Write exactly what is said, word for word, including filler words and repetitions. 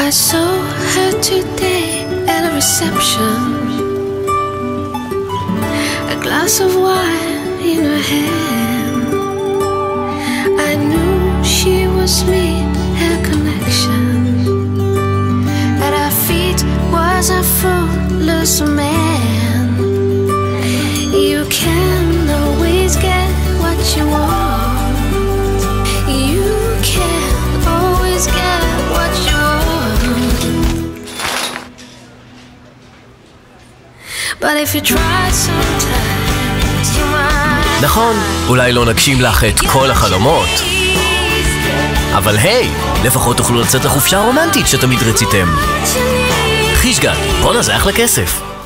I saw her today at a reception, a glass of wine in her hand. I knew she was me, her connection. At her feet was a fruitless man. You can always get what you want. You can always get what you want. But if you try sometimes, you might. נכון, אולי לא נגשים לך את כל החלומות, אבל היי, לפחות תוכלו לצאת לחופשה רומנטית שתמיד רציתם. חיש גד, בוא נזח לכסף.